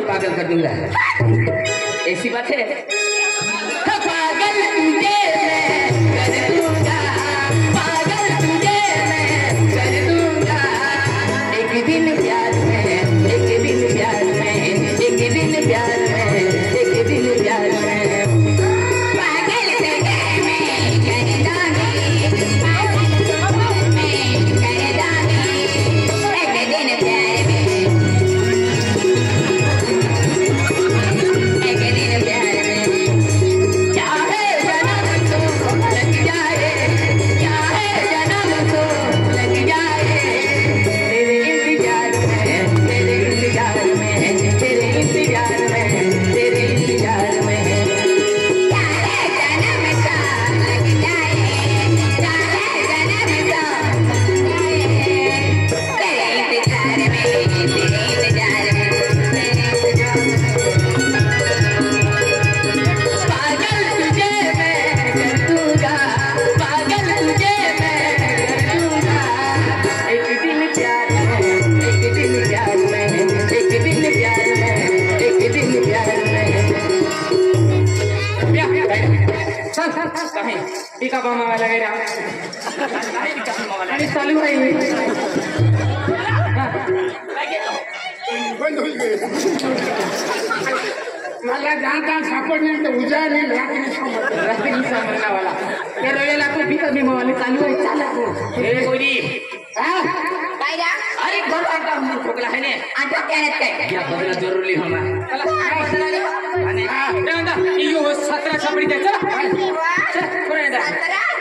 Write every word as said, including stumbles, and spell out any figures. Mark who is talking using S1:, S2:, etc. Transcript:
S1: पागल कर दूंगा। ऐसी बात है, पागल तुझे मैं कर दूंगा, पागल तुझे मैं कर दूंगा। एक दिन प्यार में, एक दिन प्यार में, एक दिन प्यार में, एक दिन प्यार में, पागल तुझे मैं कर दूंगी, पागल तुझे मैं कर दूंगी। एक दिन प्यार में, एक दिन प्यार में, चाहे जन्म तो लग जाए, चाहे जन्म तो लग जाए। तेरे इंतजार में, तेरे इंतजार में, तेरे इंतजार में, तेरे इंतजार में, चाहे जन्म तो लग जाए, चाहे जन्म तो लग जाए। तेरे इंतजार में, तेरे इंतजार में, तेरे इंतजार में, पागल तुझे मैं कर दूंगा, पागल तुझे मैं कर दूंगा। एक दिन प्यार में, एक दिन प्यार में, एक दिन प्यार में, एक दिन प्यार में। चल चल कहीं टीका बामा वाला गया अरे चालू है
S2: बंद हो गए मला जानता सापडणे तर उजाड नाही रात्री समजलं
S1: रास्ते की सामना वाला ते रोयला को भी कभी मोबाइल चालू है चाला को ए कोई हां काय रा अरे घर आता हम ठोकला है ने आता काय काय या बदला जरूरी होमा चला बदला ले आणि हां यो सतरा छपडी चला चल पुढे जा